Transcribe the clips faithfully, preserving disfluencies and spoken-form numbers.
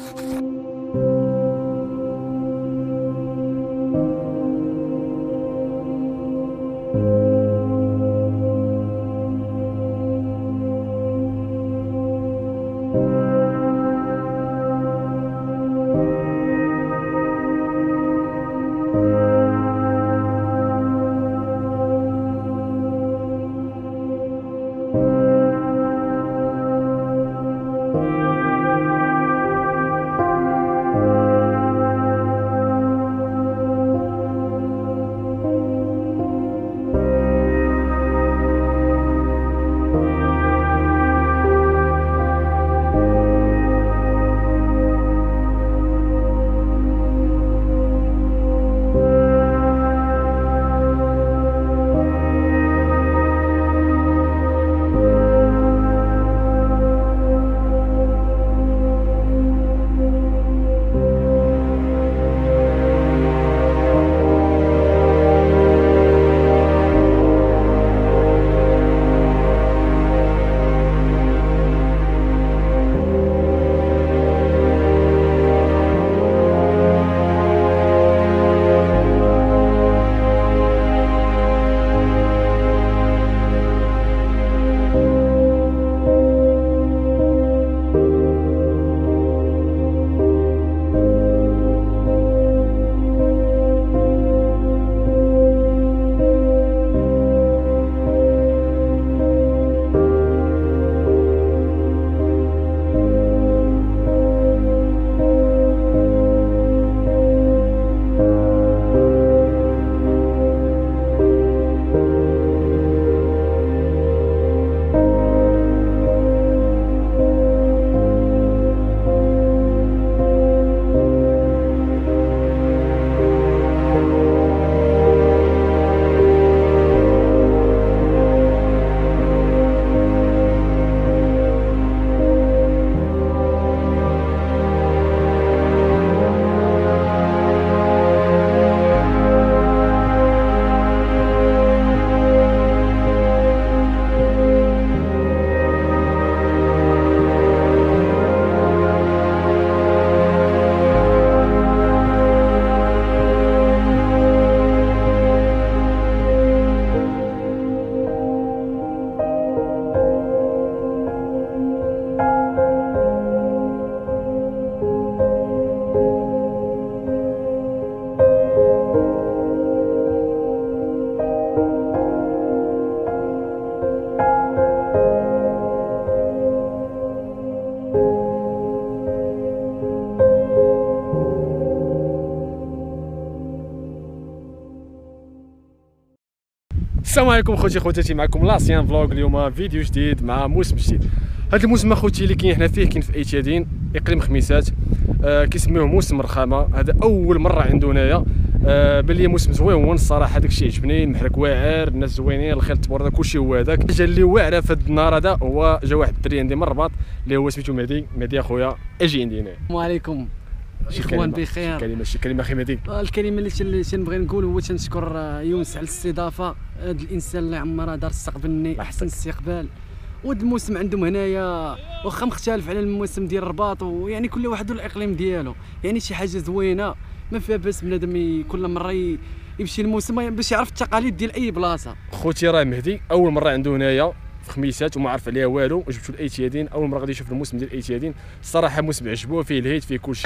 السلام عليكم خوتي خواتاتي، معكم لاسيان فلوغ. اليوم فيديو جديد مع موسم جديد. هذا الموسم اخوتي اللي كاين حنا فيه كاين في ايتيادين اقليم خميسات، آه كيسميوه موسم الرخامه. هذا اول مره عندو هنايا، آه بان لي موسم زويون الصراحه. داكشي عجبني، المحرك واعر، الناس زوينين، الخير تبارك كلشي هو هذاك. الحاجه اللي واعره في هذا النهار هذا هو جا واحد الدري عندي من الرباط اللي هو سميتو مهدي. مهدي اخويا اجي عندي هنا. السلام عليكم اخوان، بخير. شي كلمه شي كلمه اخي مهدي. الكلمه اللي تنبغي نقول هو تنشكر يونس على الاستضافه. هذا الانسان اللي عمره دار استقبلني احسن استقبال. وهذا الموسم عندهم هنايا واخا مختلف على الموسم ديال الرباط، ويعني كل واحد والاقليم ديالو، يعني شي حاجه زوينه ما فيها باس بنادم كل مره يمشي الموسم باش يعرف التقاليد ديال اي بلاصه. خوتي راه مهدي اول مره عنده هنايا في خميسات وما عرف عليها والو، وجبتو الايتيادين اول مره غادي يشوف الموسم ديال الايتيادين. الصراحه موسم عجبوه، فيه الهيت فيه كلشي.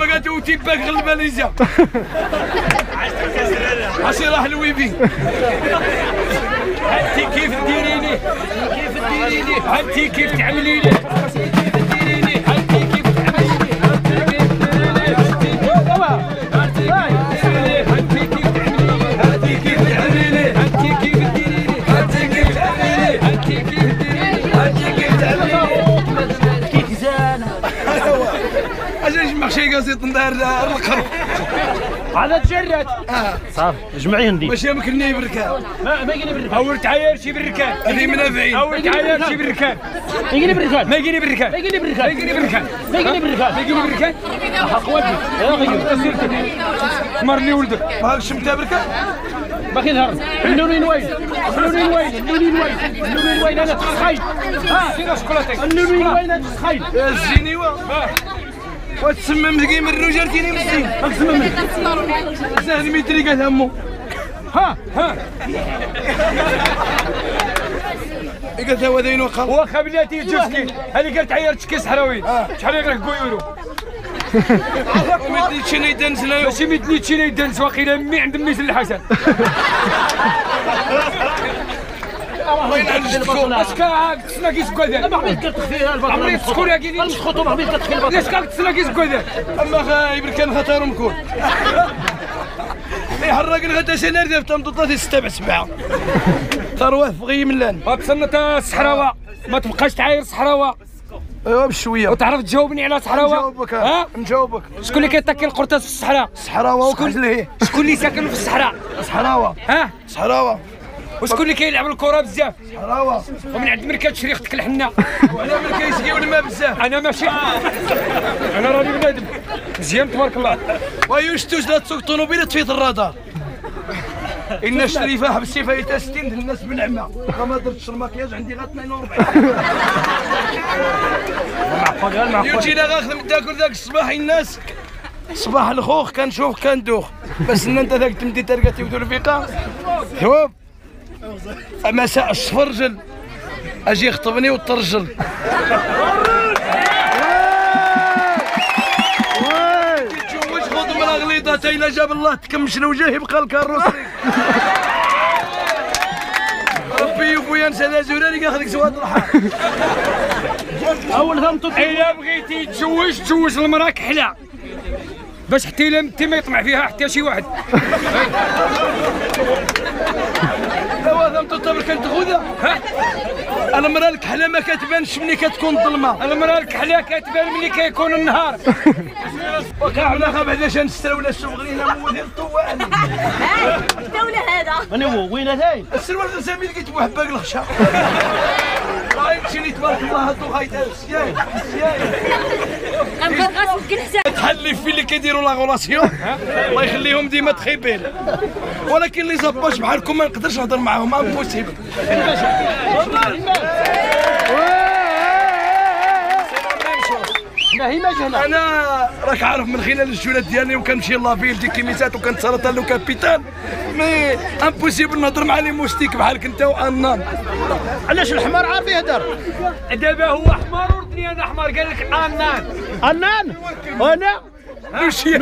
ما قالت وتيباك غير الماليزيا عشي راح الويبي انتي كيف ديريني كيف ديريني انتي كيف تعمليني كيف ديريني انتي كيف تعمليني انتي كيف تعمليني انتي كيف تعمليني انتي كيف ديريني انتي كيف تعمليني انتي كيف ديريني انتي كيف تعمليني كيف زانه اجا نجمع شي قصيط ندار القرب هذا تجرد صافي جمعيهم دي ماشي مكني بالركاب ما ما يجيني بالركاب او تعاير شي بالركاب هذه منافعين او تعاير شي بالركاب ما يجيني بالركاب ما يجيني بالركاب ما يجيني بالركاب ما يجيني بالركاب ما يجيني بالركاب ما يجيني بالركاب حق ودي يا غير مر لي ولدك ما شمتها بالركاب باقي يظهر اللونين وين اللونين وين اللونين وين اللونين وين انا تسخين ها سير شوكولاتك اللونين وين انا تسخين الزيني وا وتسمم ثقي من الرجال تيني مسكين تسمم زهد ميتري قال همو ها ها قالت هو ذين وقال واخا بلاتي جوزكي هذه قالت عيرت كيس حراوي شحال يغرق كويورو ميتني تشيني دنس لا ماشي ميتني تشيني دنس واقيلا مي عند ميت الحسن وين عندكم اش كاك تسنا كيس كذا ما حبيت كتخفي البطل عمري تسكر يا كيدي مش خطو ما حبيت كتخفي البطل ليش كاك تسنا كيس كذا اما خايب كان خطر مكون يحرق الغدا سنار ديال تمططات سبع سبعه ثروه فغي ملان اتصنت الصحراوه ما تبقاش تعاير صحراوه ايوا بشويه وتعرف تجاوبني على صحراوه نجاوبك ها نجاوبك شكون اللي كيطاكي القرطاس في الصحراء صحراوه وكحليه شكون اللي ساكن في الصحراء صحراوه ها صحراوه وشكون اللي كيلعب الكره بزاف صحراوه ومن عند من كتشري اختك الحنه وعلى من كيسقيو الماء بزاف انا ماشي انا راني بنادم مزيان تبارك الله ويشتوش لا تسوق طوموبيله تفيت الرادار إن الشريفة حبسي فايتها ستين الناس بنعمة ما درتش المكياج عندي غا اثنين وأربعين يجينا غاخذ من داك ذاك الصباح الناس صباح الخوخ كنشوف كندوخ بس ان انت ذاك تمدي ترقتي ودور الفيقة ثوب مساء الصفرجل اجي يخطبني وترجل غليظة إلا جاب الله تكمش الوجه يبقى الكاروسري ربي يبويا نسى ذا زوراني ياخذك سواد الرحى اول ثمطو إلا بغيتي تزوج تزوج المراه كحلة باش حتى إلا انت ما يطمع فيها حتى شي واحد ايوا ثمطو تمر كنتخوذها المراه الكحله ما كتبانش ملي كتكون ظلمه المراه الكحله كتبان ملي كيكون النهار وكاعنا خا بعدا شان نشتريو ولا السوق غير موديل الطوال الدولة هذا من هو وين هذاين السروال سامي لقيت محباك الخشا راه يمشي لي تبارك الله هادو غايدار سياي سياي غنبغى كل حساب تحلي في اللي كيديروا لا غولاسيون الله يخليهم ديما تخيبين ولكن اللي زباش بحالكم ما نقدرش نهضر معاهم امبوسيبل لا هي ما جهله انا راك عارف من خلال الجولات ديالي وكنمشي لافيل دي كيميسات وكنتسلط لو كابيتان مي امبوسيبل نهضر مع لي موستيك بحالك انت وانان علاش الحمار عارف يهدر دابا هو حمار وردني انا حمار قال لك انان انان وانا ماشي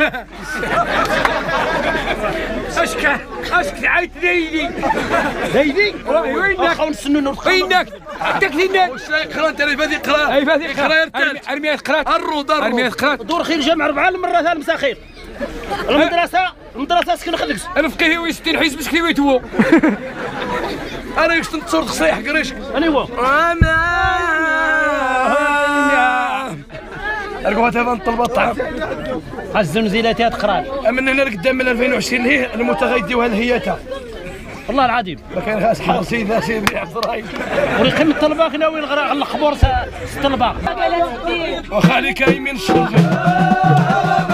اش كان اش تعيط دايدي دايدي وينك واخا نستنوا وينك داك اللي واش يقرا انت فادي قرا اي فادي قرا ارمي قرات الرود ارمي قرات دور خير جامع ربعه المره ثالث مساخير المدرسه المدرسه سكن خدكس الفقيه ويستين حيز باش كيوي تو انا يشت نتصور تصريح قريش انا هو انا ارقوا تبان طلب الطعام الزنزيلات تقرا من هنا لقدام من ألفين وعشرين هي المتغيدي وهالهياتا والله العظيم ما كان اصحاب سيدنا سيدي عبد الرحيم وريقم الطلبه ناوي الغراء على الخبور الطلبه وخالي كايمين الشرجل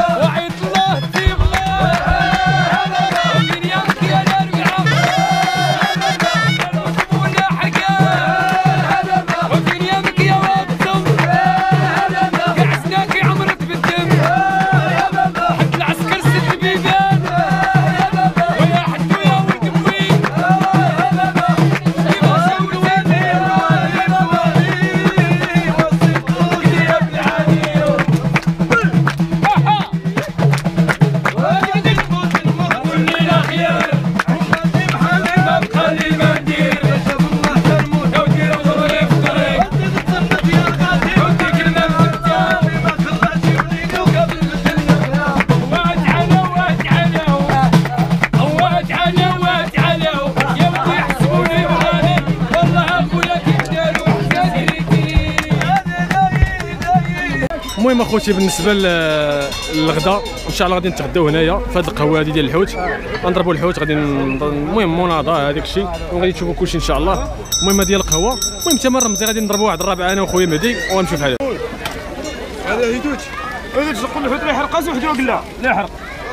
اخوتي بالنسبه للغدا ان شاء الله غادي نتغداو هنايا في هذه القهوه هذه ديال الحوت، غنضربوا الحوت غادي المهم مناضه هذاك الشيء وغادي تشوفوا كلشي ان شاء الله. المهم ديال القهوه، المهم تما رمزي غادي نضربوا واحد الرابعه انا وخويا مهدي ونمشيو بحال هذا. هذا هيدوت هيدوت تقول الحوت لا يحرق راسو وحده لا لا يحرق.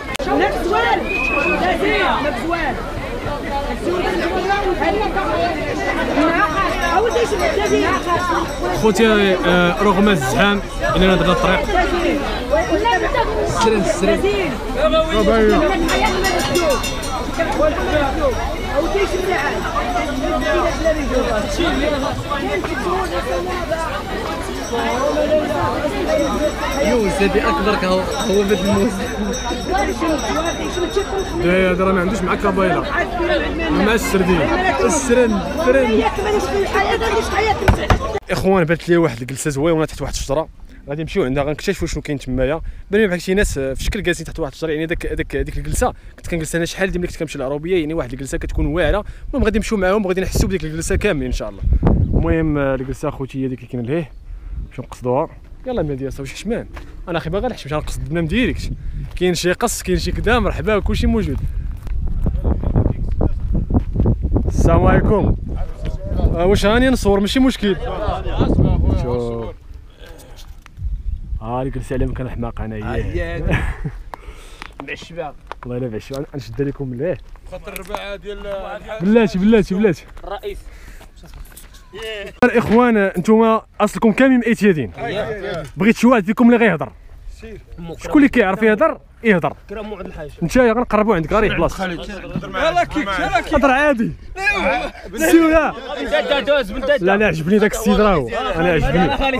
خوتي رغم الزحام اننا درنا الطريق سرن سرن يوز هذه اكبر هو هو بد الموز. هذا راه ما عندوش مع كابايلا مع السردين السرن فرن. اخوان بانت لي واحد الجلسه زوينه تحت واحد الشجره، غادي نمشيو عندها غنكتشفوا شنو كاين تمايا. بان بحال شي ناس في شكل جالسين تحت واحد الشجره، يعني داك داك ديك الجلسه كنت كنجلس انا شحال ديال ملي كنت كنمشي للعروبيه، يعني واحد الجلسه كتكون واعره. المهم غادي نمشيو معاهم وغادي نحسوا بديك الجلسه كاملين ان شاء الله. المهم الجلسه اخوتي هي ديك اللي كاينه لهيه نمشيو نقصدوها. يلا مهدي صافي واش حشمان انا اخي باغي نحشم نقصد البنام ديريكت، كاين شي قص كاين شي كدا مرحبا كلشي موجود. السلام عليكم. آه واش راني نصور ماشي مشكل. شوف ها اللي جلس على مكان حماق انايا مع الشباب والله الا بعشي نشد لكم من ليه خاطر الرباعه ديال بلاتي بلاتي بلاتي الرئيس. الاخوان انتم اصلكم كاملين من ايتيادين، بغيت شي واحد فيكم اللي غيهضر. شكون اللي كيعرف يهضر يهضر. كرام عند الحاج انت غنقربوا عندك غير بلاصه. يلا كيك يلا كيك هضر عادي سيو. لا لا لا عجبني داك السيد راهو انا عجبني.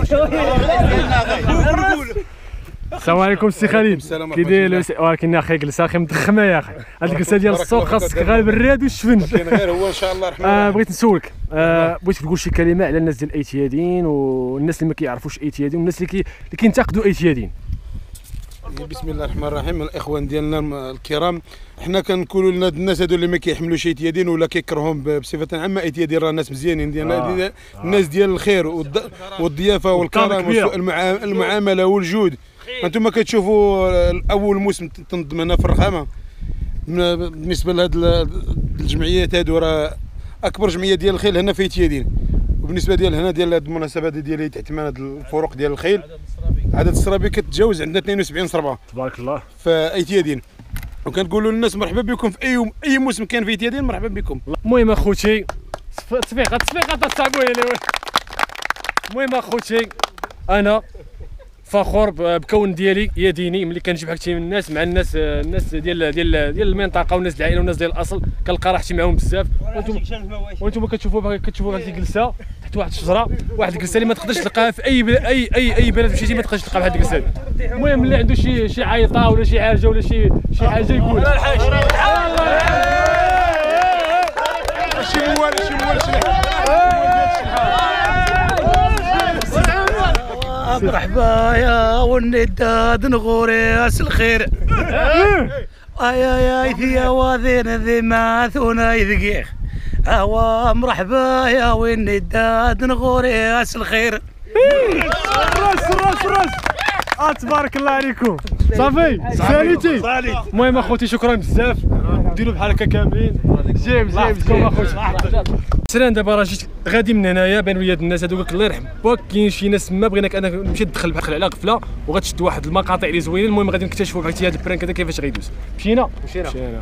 السلام عليكم السي خالد كي داير؟ ولكن اخي جلس اخي مدخمه يا اخي. هاد الجلسه ديال السوق خاصك غالب الراد والشفن. كاين غير هو ان شاء الله الرحمن. آه بغيت نسولك، آه بغيت تقول شي كلمه على الناس ديال ايتيادين والناس اللي ما كيعرفوش ايتيادين والناس اللي كي اللي كينتقدوا ايتيادين. بسم الله الرحمن الرحيم. الاخوان ديالنا الكرام، حنا كنقولوا لنا الناس هذو اللي ما كيحملوش ايتيادين ولا كيكرههم بصفه عامه، ايتيادين راه ناس مزيانين ديالنا، آه. الناس ديال الخير والضيافه والكرم والمعامله والجود. انتم كتشوفوا اول موسم تنظم هنا في الرخامه بالنسبه لهاد الجمعيات هادو، راه اكبر جمعيه ديال الخيل هنا في ايتيادين. وبالنسبه ديال هنا ديال هاد المناسبه ديال تحتمل هاد الفروق ديال الخيل، عدد السرابي كتجاوز عندنا اثنين وسبعين صربه تبارك الله في ايتيادين. وكنقولوا للناس مرحبا بكم في اي اي موسم كان في ايتيادين، مرحبا بكم. المهم اخوتي تصفيقه تصفيقه تصعبوا لي. المهم اخوتي انا فخور بكون ديالي يا ديني ملي كنجيب حاجتي من الناس مع الناس الناس ديال ديال ديال المنطقه والناس العائله والناس ديال الاصل، كنلقى راحتي معاهم بزاف. وانتم وانتم كتشوفوا كتشوفوا هذه الجلسه تحت واحد الشجره، واحد الجلسه اللي ما تقدرش تلقاها في اي اي اي اي بلد مشيتي ما تقدرش تلقى بهذه الجلسه. المهم اللي عنده شي شي عيطه ولا شي حاجه ولا شي شي حاجه يقول. شي موال شي موال مرحبا يا والنداد نغوري اس الخير. اي اي اي يا واذين ذي ماثونا يذقيخ. اوا مرحبا يا والنداد نغوري اس الخير. راس راس راس. آه تبارك الله عليكم. صافي ساليتي. المهم اخوتي شكرا بزاف، ديروا بحال هكا كاملين. جيم جيم جيم اخوتي. سيران دابا راه جيت غادي من هنايا بان وليد الناس هذوك الله يرحم باك، كاين شي ناس ما بغيناك انا نمشي ندخل بحال على غفله وغتشد واحد المقاطع اللي زوينين. المهم غادي نكتشفوا بحال هذا البرانك هذا كيفاش غيدوز. مشينا مشينا مشينا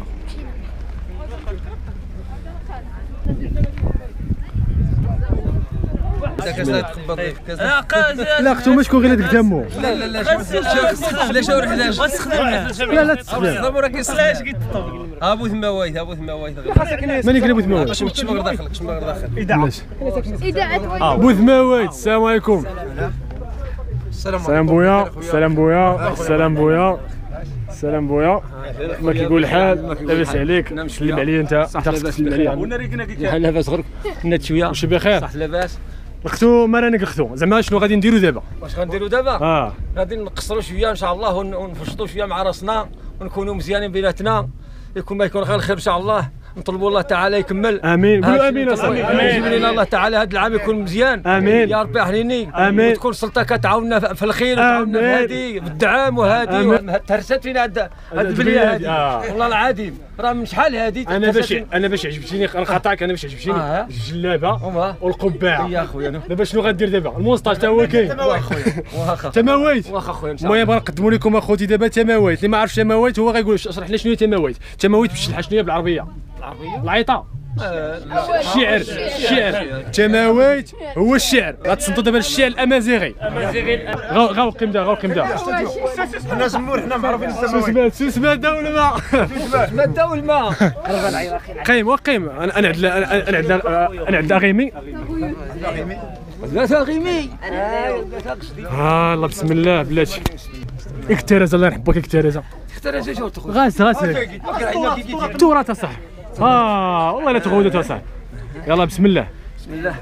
لا اختو شكون غير هذيك دمو. لا لا لا علاش ورا علاش لا لا تستخدم راه كيصلاش كيطبق. ابو ثماويت ابو ثماويت ماني قال ابو ثماويت باش تشمر داخل تشمر داخل اذاعه ابو ثماويت. السلام عليكم. السلام بويا السلام بويا السلام بويا السلام بويا. ما كيقول الحال لاباس عليك؟ سلم عليا انت انت خصك تسلم عليا. بحال لاباس غير نات شويه واش بخير؟ صح لاباس. اختو ما راني اختو زعما شنو غادي نديرو دابا؟ واش غنديرو دابا؟ اه غادي نقصروا شويه ان شاء الله ونفشطوا شويه مع راسنا ونكونوا مزيانين بيناتنا، يكون ما يكون غير الخير ان شاء الله. نطلبوا الله تعالى يكمل. امين قولوا امين اصاحبي. يجيب لنا الله تعالى هذا العام يكون مزيان. امين يا ربي حنيني. امين وتكون السلطه كتعاوننا في الخير وتعاوننا في هذه بالدعم وهذه تهرست فينا هاد هاد البليه هذه. آه. والله العظيم راه من شحال هذه. انا باش انا باش عجبتيني نقاطعك انا باش عجبتيني آه. الجلابه والقبعه. يا خويا دابا شنو غدير دابا؟ المونستاج تا هو كاين. واخا تماويت واخا خويا ان شاء الله. المهم غنقدموا لكم اخوتي دابا تماويت. اللي ما عرفش تماويت هو غيقول اشرح لنا شنو هي تماويت. تماويت بالشلحه شنو هي بالعربيه؟ العربيه العيطه. الشعر الشعر تماويت هو الشعر. غتصنتوا دابا الشعر الامازيغي. غاو قيم دا غاو قيم دا. حنا زمور حنا معروفين التماويت. سوس ماده ولا ما؟ ماده والماء. قيم وقيم. انا انا عند انا عند انا عند غيمي. ثلاثة غيمي. اه الله بسم الله بلاتي. اكترز الله يحبك اكترز. اختار شي شو تخرج. غاس غاس. التراث اصاحبي. اه والله لا تغودوا اصاحبي. يلا بسم الله. بسم الله.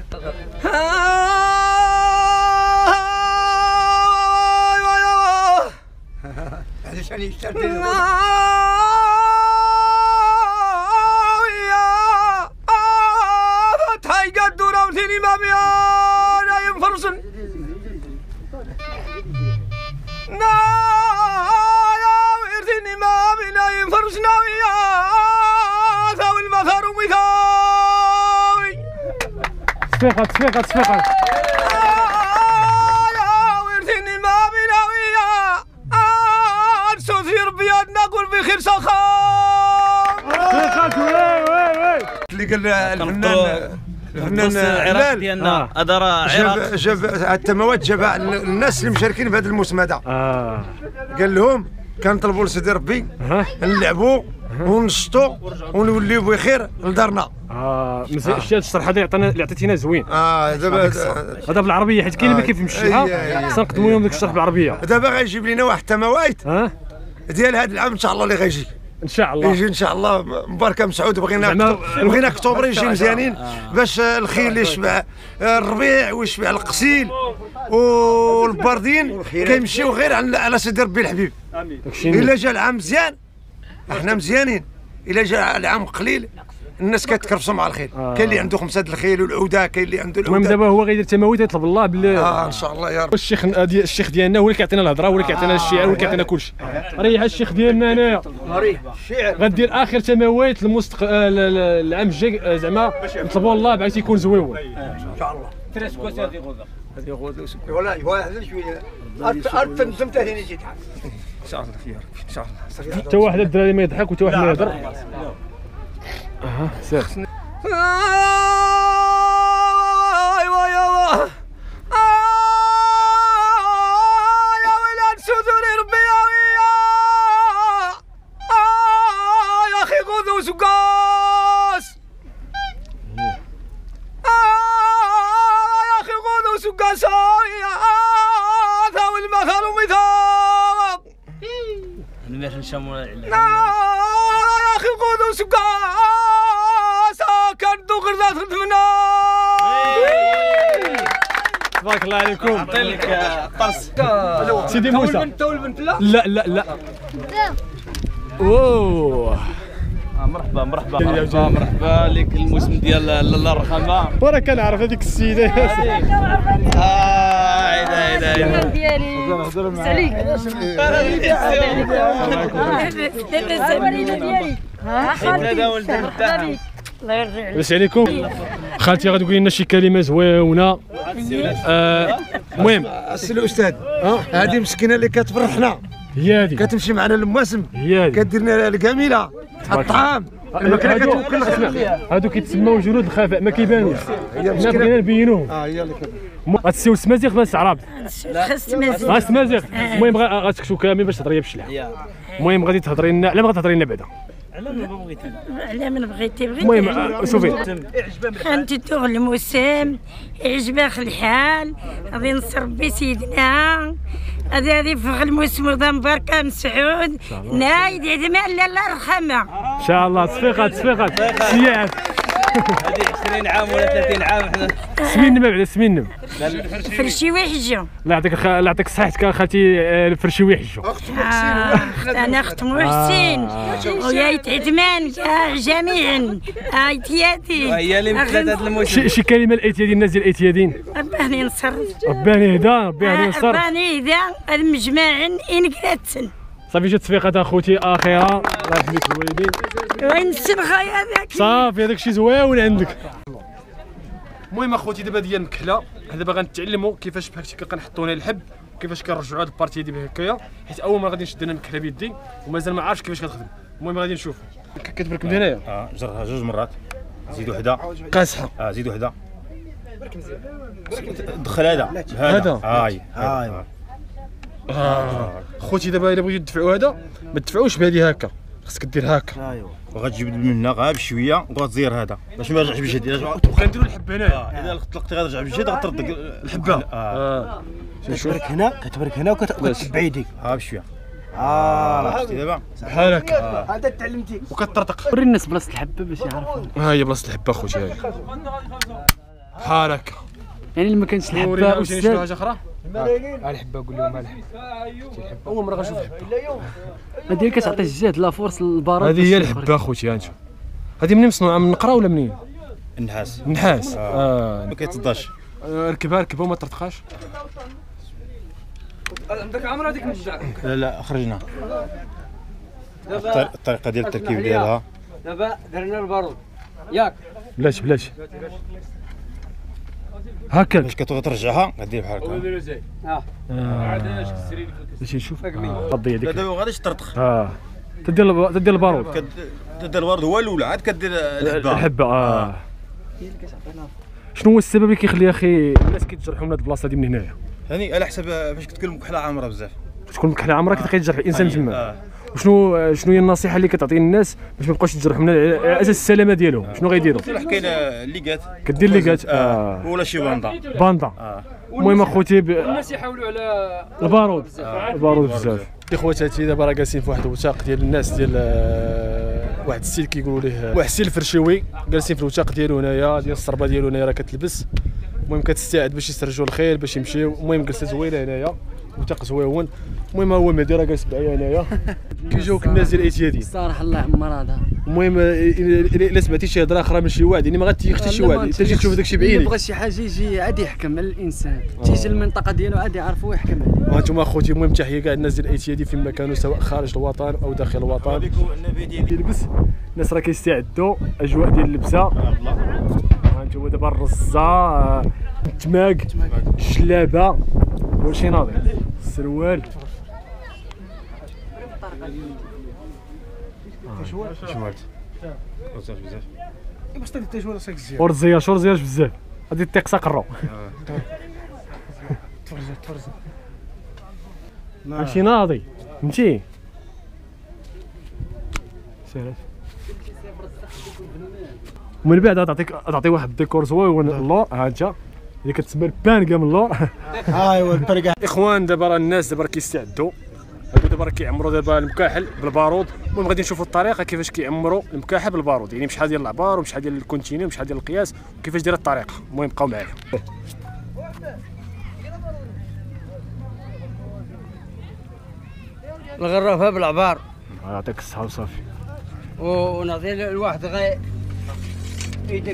هذا شنو يشتري؟ تصفيقة تصفيقة تصفيقة. يا ورثني ما بنا ويا نسوس في ربي نقول بخير سخاء. تصفيقة وي وي وي. اللي قال الفنان الفنان العراق ديالنا هذا راه جاب جاب التموات جاب الناس اللي مشاركين في هذا الموسم هذا. اه قال لهم كنطلبوا لسيدي ربي نلعبوا ونشطوا ونوليو بخير لدارنا. اه مزيان. الشيء الشرح هذا عطانا اللي عطيتينا زوين. اه دابا هذا بالعربيه حيت كاين اللي ما كيفهمش الشيعه خصنا نقدموا لهم داك الشرح بالعربيه. دابا غيجيب لنا واحد التموايت ها ديال هذا العام ان شاء الله اللي غيجي ان شاء الله. يجي ان شاء الله مباركه مسعود. بغينا بغينا اكتوبر يجي مزيانين باش الخيل يشبع الربيع ويشبع القسيل والبردين كيمشيو غير على سيدي ربي الحبيب. الا جا العام مزيان احنا مزيانين، الا جا العام قليل الناس كتكرفسوا مع الخيل. آه. كاين اللي عنده خمسه د الخيل والعوده، كاين اللي عنده العوده. المهم دابا هو غيدير تماويت يطلب الله بالله. اه ان شاء الله يا رب. الشيخ ديال الشيخ ديالنا هو اللي كيعطينا الهضره، هو اللي كيعطينا الشعر، هو اللي كيعطينا كلشي. ريح الشيخ ديالنا انايا ريح الشعر. غدير اخر تماويت المستق... العام الجاي زعما نطلبوا الله بغيت يكون زويون ان شاء الله. تريس كوسي هذه غوده هذه غوده والله واحد شويه ألف نزمت هنا جيت ان شاء الله يا ربي ان شاء الله. حتى واحد الدراري ما يضحك وحتى واحد ما يهضر. اها سير. ايوا يا يا ولاد سدوري ربي يا يا اخي غوذو سقاس يا اخي غوذو سقاس يا ثاو المثل ومثاق باش نشموا يا اخي غوذو سقاس كردو غرزات خدمنا. تبارك الله عليكم. نعطي لك طرس سيدي موسى. البنت والبنت لا لا لا لا. اوه مرحبا مرحبا مرحبا مرحبا لك الموسم ديال الرخامه. وراه كنعرف هذيك السيده. اه عيدا عيدا عيدا ديالي ساليك ديالي ها خالتي الله يرضي لاباس عليكم. خالتي غتقولي لنا شي كلمه زويونه. المهم السي الاستاذ هذه مسكينه اللي كتفرحنا، هي هذه كتمشي معنا للمواسم، هي هذه كدير لنا الجميله الطعام الماكله كتوكل الخدمه. هادو كيتسموا جنود الخفاء ما كيبانوش، حنا بغينا نبينوهم. اه هي اللي غتسيو السمازيغ ولا العرب؟ السمازيغ. السمازيغ. المهم غتكتبوا كامل باش تهضري بالشلحه. المهم غادي تهضري لنا على ما غتهضري لنا بعدا. على ما بغيتي على ما بغيتي بغيتي. المهم شوفي انت تو الموسم يعجبك الحال غادي نصر ربي سيدنا هذه هذه في الموسم هذا مباركه مسعود نايد عدما لا لا رخامه ان شاء الله. تصفيقات تصفيقات سياف هذه عشرين عام ولا ثلاثين عام حنا. سمين ما بعد سمين. فرشي ويحجو. الله يعطيك الله يعطيك صحتك خالتي الفرشي ويحجو. انا اخت محسن ويا عثمان كاع جميعا ايتيادين. هي اللي مثلت هذا الموسم. شي كلمه الايتيادين الناس ديال الايتيادين. ربي ينصر. ربي يهدى ربي ينصر. ربي يهدى المجمع انكراتن. صافي جات تصفيقات اخوتي اخيرا الله يخليك الوالدين. وين السبخه هذاك؟ صافي هذاك شي زوين عندك. المهم اخوتي دابا ديال المكحله دابا غنتعلموا كيفاش بحال هكا كنحطوا لها الحب كيفاش كنرجعوا هاد البارتي ديال هكايا حيت اول مره غادي نشد انا المكحله بيدي ومازال ما عارفش كيفاش كتخدم. المهم غادي نشوف كتبرك من هنايا. اه جرها جوج مرات زيد وحده قاصحه. اه زيد وحده دخل هذا هذا هاي هاي اه خوتي دابا الا بغيتو تدفعوا هذا ما تدفعوش بهذه هكا خاصك دير هكا ايوا وغتجيب من هنا غير بشويه وغتزير هذا باش ما يرجعش بجد. تبقى نديروا الحب هنايا اذا طلقتي غترجع بجد غترد الحبه. اه كتبرك هنا كتبرك هنا وكتبع يديك ها بشويه. اه شفتي دابا بحال هكا هذا تعلمتي وكتطرطق. وري الناس بلاصه الحبه باش يعرفوا. ها هي بلاصه الحبه اخوتي هاي بحال هكا. يعني ما كانش الحبه واش شي حاجه اخرى. ها الحبه قول لهم ها الحبه. اول مره غنشوف الحبه هذه اللي كتعطي الجهد لا فورس للبارود. هذه هي الحبه اخوتي ها انتم. هذه منين مصنوعه من النقره ولا منين؟ النحاس. النحاس اه ما كيتصداش. ركبها ركبها وما ترتقاش. عندك عمر هذيك نرجع. لا لا خرجنا الطريقه ديال التركيب ديالها. دابا درنا البارود ياك بلاش بلاش هكا باش كتبغي ترجعها غدير بحال هكا. اه باش نشوف قضيه ديك دابا غاديش ترتخ. اه تدير تدير البارود. تدير البارود هو الاولى عاد كدير الحبه. الحبه اه شنو هو السبب اللي كيخلي اخي الناس كيتجرحوا من هاد البلاصه هادي من هنايا؟ يعني على حسب فاش كتكون مكحله عامره بزاف. تكون مكحله عامره كتجرح الانسان تما. وشنو شنو هي النصيحه اللي كتعطي للناس باش ما يبقاوش يتجرحوا من على اساس السلامه ديالهم؟ شنو غيديروا؟ كاين الليكات كدير الليكات اه ولا شي باندا باندا. المهم اخوتي الناس يحاولوا على البارود البارود بزاف. اخواتاتي دابا راه جالسين في واحد الوثاق ديال الناس ديال واحد السيد كيقولوا ليه واحد السيد الفرشيوي جالسين في الوثاق ديالو هنايا ديال الصربه ديالو هنايا راه كتلبس. المهم كتستعد باش يسرجوا الخيل باش يمشيو. المهم جلسه زوينه هنايا وثاق زويون. المهم هو مهدي راه جالس معايا هنايا كيجاوك الناس ديال الايتيادين الصراحه الله يعمر هذا. المهم الا سمعتي شي هضره اخرى من شي واحد يعني ما غاتيخ حتى شي واحد انت تجي تشوف داكشي بعينك. يبغى شي حاجه يجي عاد يحكم على الانسان تيجي المنطقه ديالو عاد يعرف هو يحكم عليه. وانتم اخوتي المهم تحيه كاع الناس ديال الايتيادي فيما كانوا سواء خارج الوطن او داخل الوطن. يلبس الناس راه كيستعدوا اجواء ديال اللبسه. ها انتم دابا الرزه التماق الجلابه كلشي ناضي السروال شوال بزاف بزاف باش تدي تجوال راسك زيان ورزياش ورزياش بزاف غادي تيق ساقرو. تفرج تفرج ماشي ناضي فهمتي سيرات. ومن بعد تعطيك تعطي واحد الديكور زوين اللور. ها انت اللي كتسمى البانكا من اللور. ايوا البركه. اخوان دابا راه الناس دابا راه كيستعدوا هادو دابا راه كيعمروا دابا المكاحل بالبارود. المهم غادي نشوفوا الطريقه كيفاش كيعمروا المكاحل بالبارود يعني بشحال ديال العبار وبشحال ديال الكونتيني وبشحال ديال القياس وكيفاش دايره الطريقه. المهم بقاو معايا. نغرفها بالعبار يعطيك الصحه وصافي. ونعطي الواحد غير يدك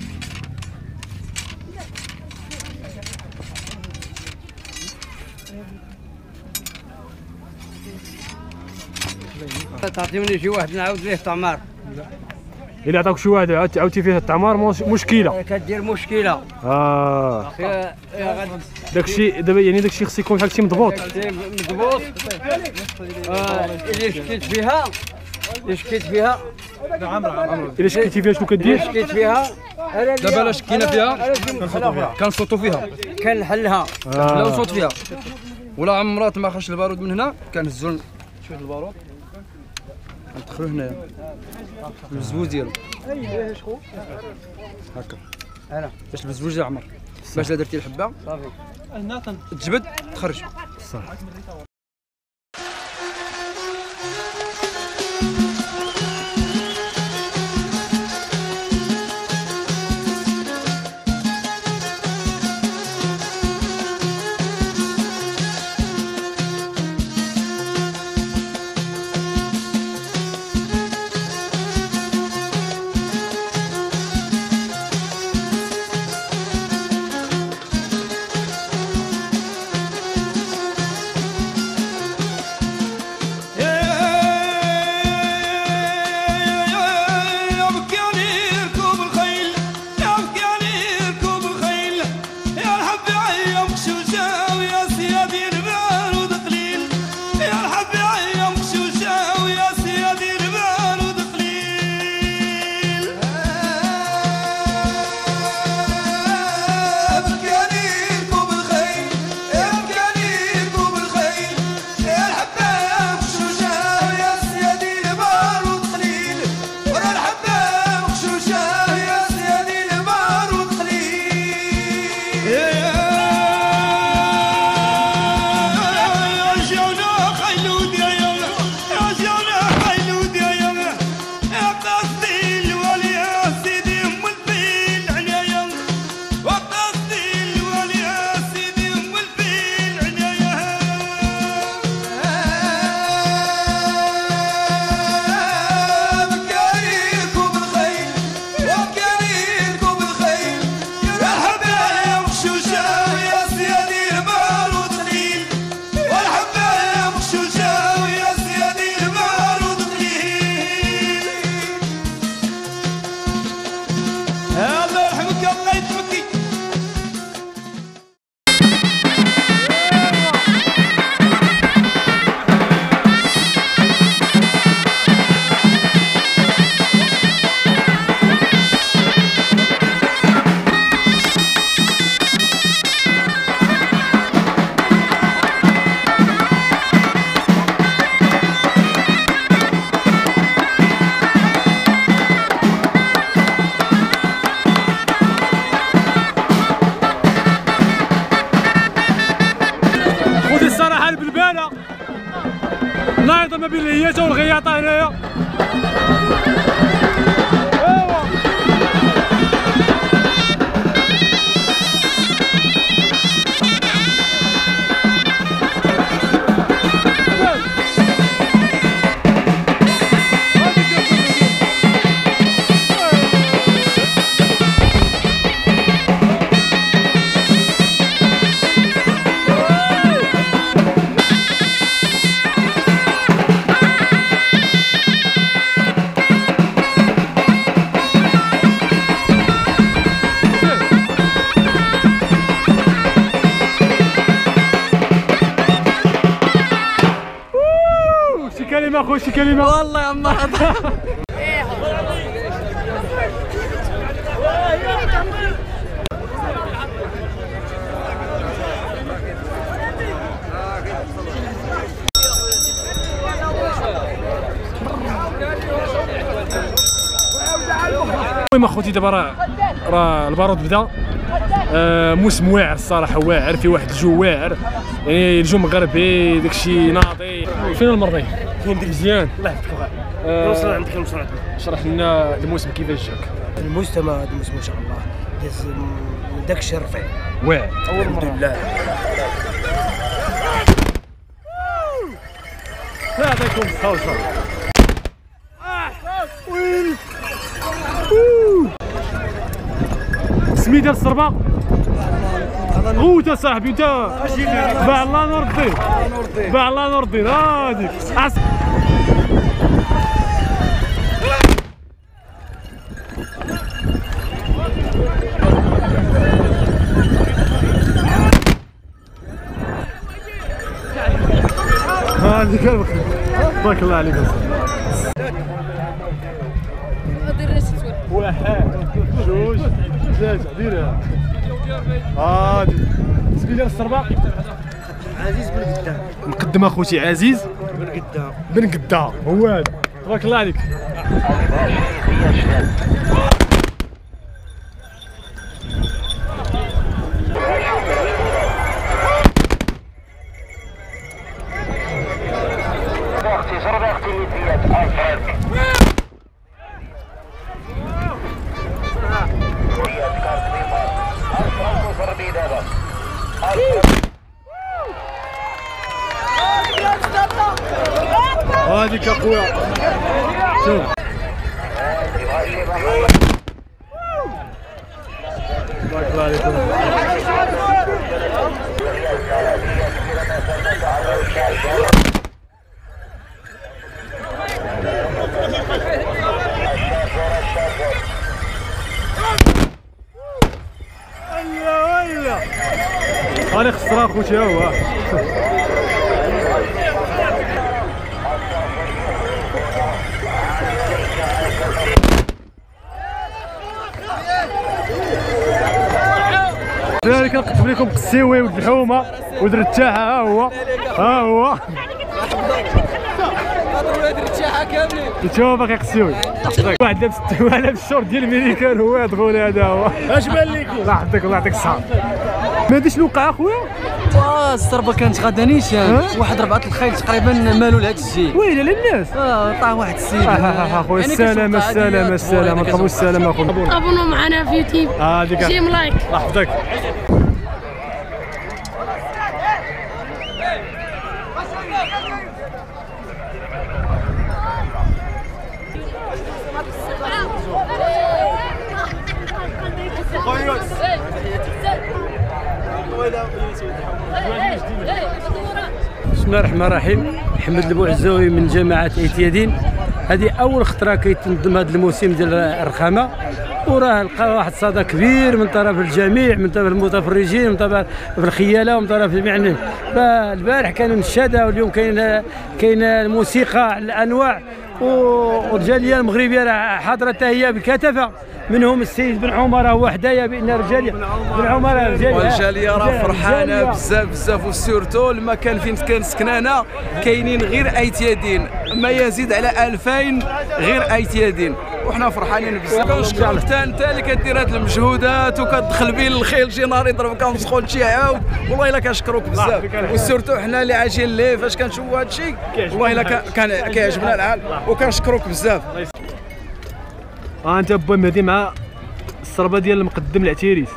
تعطيوني شي واحد نعاود ليه التعمار. الا عطاوك شي واحد عاودتي فيه التعمار مشكله كدير مشكله. اه يا غادي داكشي دابا يعني داكشي خص يكون بحال هكا مضبوط مضبوط. الا شكيت فيها الا شكيت فيها الا شكيتي فيها شنو كدير؟ شكيت فيها دابا الا شكينا فيها كنصوتوا فيها كنحلها لا نصوت فيها ولا عمرات ما خرج البارود من هنا كنهزوا شويه البارود ندخلوه هنايا البزبوز ديالو هكا انا باش البزبوز يعمر باش الا درتي الحبه صافي تجبد تخرج صافي. كيعطى هنايا. كلمة أخوي شي كلمة والله يا عمار المهم اخوتي دابا راه راه البارود بدا. آه موسم واعر الصراحه، واعر في واحد الجو واعر، يعني الجو مغربي داكشي ناضي. فين المرضي؟ كاين ديك مزيان الله يحفظك آه وصل عندك الموسم عندنا. شرح لنا الموسم كيفاش جاك. الموسم هذا الموسم ان شاء الله داز من داك الشيء رفيع واعر اول مره الحمد لله. لا يعطيكم الصحة والصحة. ويلي سمي ديال الصربة غوت صاحبي انت باع الله نور الدين، باع الله نور الدين هاديك. هاديك بارك الله عليك واحد جوج ثلاثة ديرها هادي. سمي ديال الصربة عزيز بن قدام. مقدم اخوتي عزيز بن قدام بن قدام هو هذا تبارك الله عليك. هاديك اخويا شوف بارك الله عليكم. ولا ولا انا خسران اخوتي ها هو. كذلك نقدم لكم قسيوي ولد الحومه ولد الرتاحه ها هو ها هو شوف باقي قسيوي واحد لابس لابس الشورت ديال الميريكان هو دغول هذا هو. اش بان لكم؟ الله يحفظك الله يعطيك الصحه. ما هادي شنو وقع اخويا؟ الضربه كانت غدا نيشان واحد ربعه الخيل تقريبا مالوا لهذا الشيء. ويلي للناس اه طاح واحد السيد. اخويا السلامه السلامه السلامه نطلبوا السلامه اخويا. ابونوا معنا في يوتيوب هذيك جيم لايك الله يحفظك. بسم الله الرحمن الرحيم. محمد البوعزاوي من جماعة ايتيادين. هذه أول خطرة كيتنظم هذا الموسم ديال الرخامة، وراه لقى واحد الصدى كبير من طرف الجميع، من طرف المتفرجين، من طرف الخيالة، ومن طرف يعني. فالبارح كانوا النشادة واليوم كاين كاين الموسيقى الأنواع، والجالية المغربية راه حاضرة حتى هي بكثافة، منهم السيد بن عمر هو حدايا بان رجاليه بن عمر رجاليه والجاليه راه فرحانه بزاف بزاف، وسيرتو المكان فين كنسكن انا كاينين غير ايتيادين، ما يزيد على ألفين غير ايتيادين، وحنا فرحانين بزاف. كنشكرك حتى انت اللي كدير هاد المجهودات وكتدخل بين الخيل شي نهار يضربك مسخون شي عاود، والله الا كنشكروك بزاف. وسورتو حنا اللي عايشين ليه فاش كنشوفوا هاد الشيء والله الا كان كيعجبنا الحال وكنشكروك بزاف. ها انت با مهدي مع الصربه ديال المقدم العتيريس.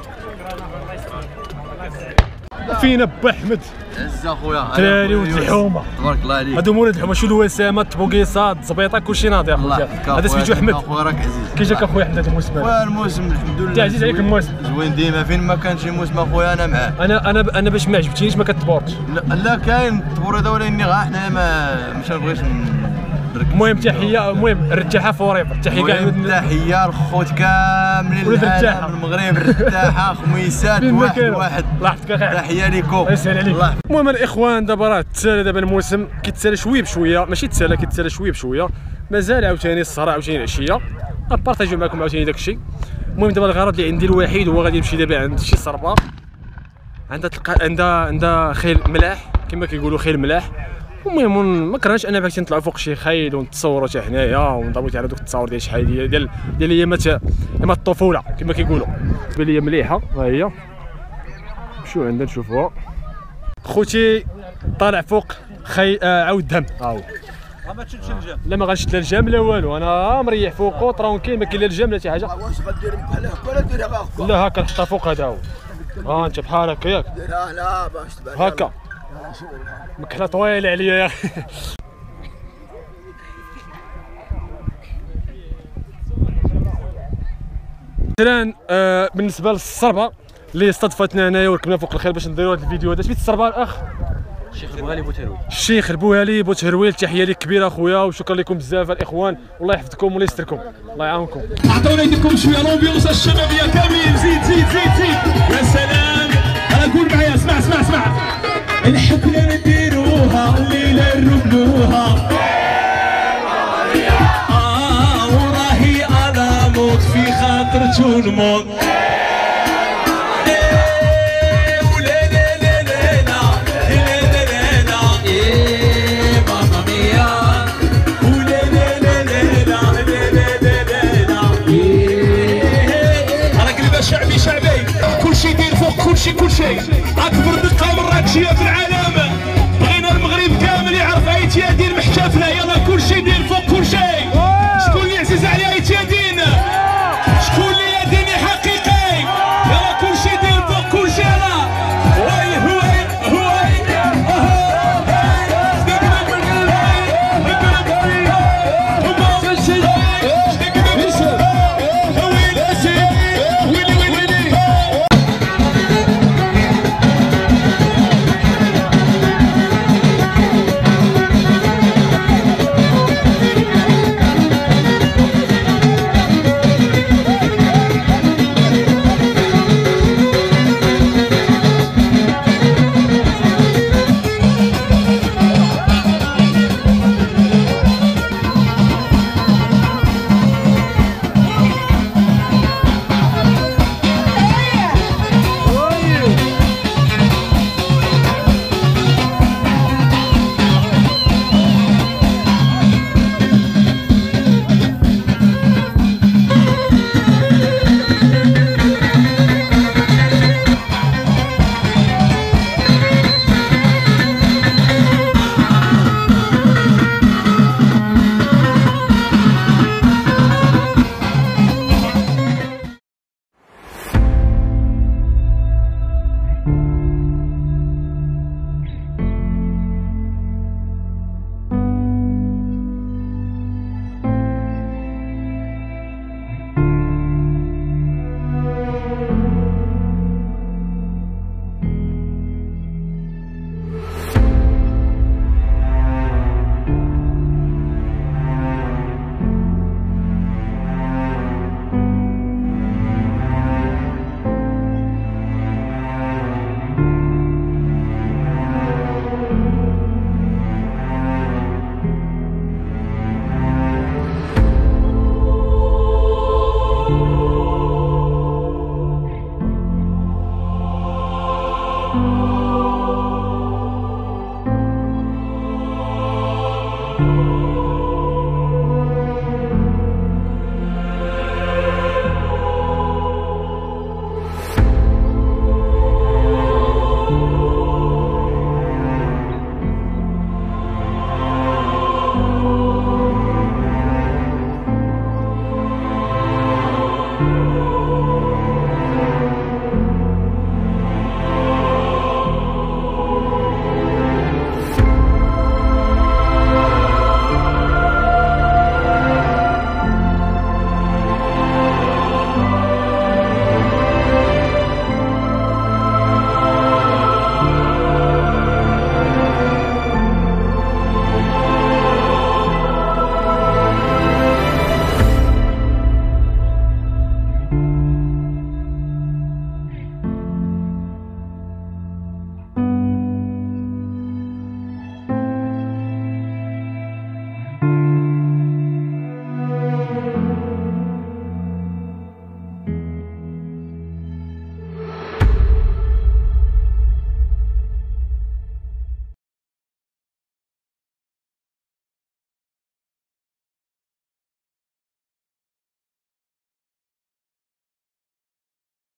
فينا با احمد عز اخويا تراري والحومه تبارك الله عليك. هادو مولاد الحومه شو الوسامه الطبوقيصات الزبيطه كلشي ناضي اخويا. هذا سميتو احمد. اخويا راك عزيز. كي جاك اخويا احمد هذا الموسم؟ خويا الموسم الحمد لله انت عزيز عليك الموسم. زوين ديما فين ما كان شي موسم اخويا انا معاه. انا انا انا باش ما عجبتينيش ما كتبورش. لا, لا كاين التبور هذا ولكن غا حنا ما مش نبغيش. المهم تحيه المهم الرتاحه فوريفر. تحيه كاع تحيه للخوت كاملين العالم المغرب الرتاحه خميسات واحد واحد. الله يحفظك اخي. تحيه ليكم. الله يسهل عليك. المهم الاخوان دابا راه تسالى دابا الموسم كيتسالى شويه بشويه ماشي تسالى كيتسالى شويه بشويه مازال عاوتاني السهره عاوتاني العشيه نبارطاجيو معكم عاوتاني داك الشيء. المهم دابا الغرض اللي عندي الوحيد هو غادي نمشي دابا عند شي صربه عندها تلقى عندها عندها خيل ملاح كما كيقولوا خيل ملاح. المهم ما كرهناش انا باغي نطلعوا فوق شي خيل ونتصوروا حتى حنايا ونضربوا على دوك التصاور ديال شحال ديال ديال ديال ايامات ايامات الطفوله كما كيقولوا. بالنسبه ليا مليحه ها هي نمشيو عندها نشوفوها. خوتي طالع فوق خي آه عاود دهم ها هو. ما تشدش الجام. لا ما غنشد لا الجام لا والو انا مريح فوقو طرونكيل ما كاين لا الجام لا حتى حاجه. واش غدير بحال هكا ولا ديرها هكا؟ لا هكا نحطها فوق هذا هو. ها انت بحال هكا ياك ديرها لا باش تبان هكا مكحله طويله عليا يا اخي. مثلا آه بالنسبه للصربه اللي استضفتنا هنايا وركبنا فوق الخيل باش نديروا هذا الفيديو هذا. سميت الصربه الاخ؟ الشيخ البوهالي بوتهرويل. الشيخ البوهالي بوتهرويل. تحيه لك كبيره اخويا وشكرا لكم بزاف الاخوان والله يحفظكم والله يستركم الله يعاونكم. اعطونا يدكم شويه لومبيونس الشبابيه كامل. زيد زيد زيد زيد يا سلام. انا قول معايا اسمع اسمع اسمع. الحفله نديروها الليله نربلوها. اه وراهي انا موت في خاطر تونموت. شعبي شعبي كل شيء يدير فوق كل شيء كل شيء.